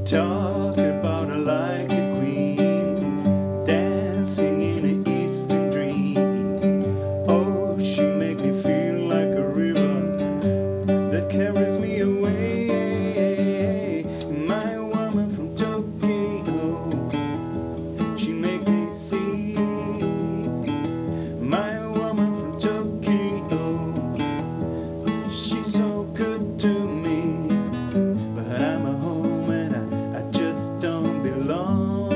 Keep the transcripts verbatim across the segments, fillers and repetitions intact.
Talk about her like a queen, dancing in an eastern dream. Oh, she make me feel like a river that carries me away. My woman from Tokyo, she make me see. My woman from Tokyo, she's so good to me, but I'm a home and I I just don't belong.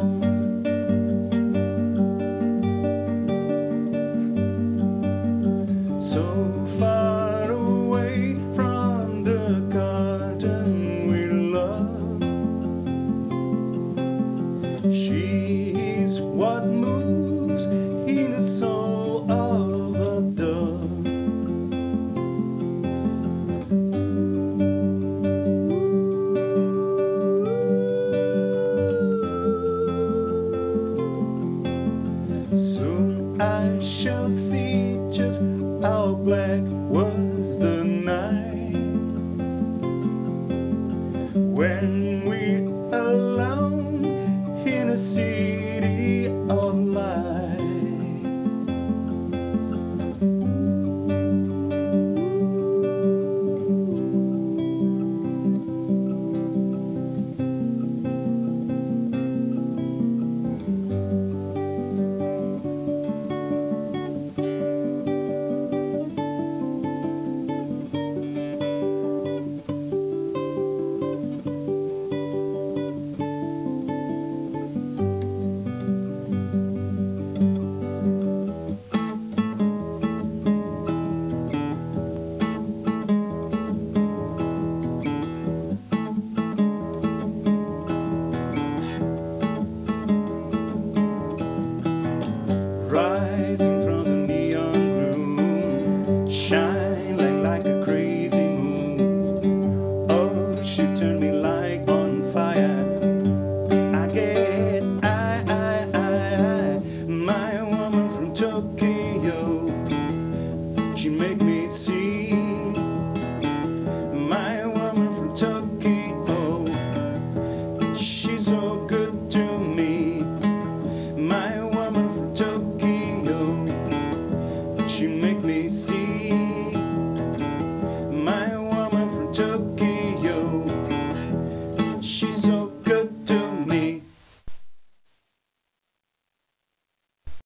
So far away from the garden we love. She's what moves in the soul of a dove. Soon I shall see just how black was the night when we alone in a city of light. Rising from the neon gloom, shining like a crazy moon. Oh, she turned me like on fire. I get, I, I, I, I, my woman from Tokyo, she make me see. My woman from Tokyo, she's so good to me. My woman from Tokyo, she make me see. My woman from Tokyo.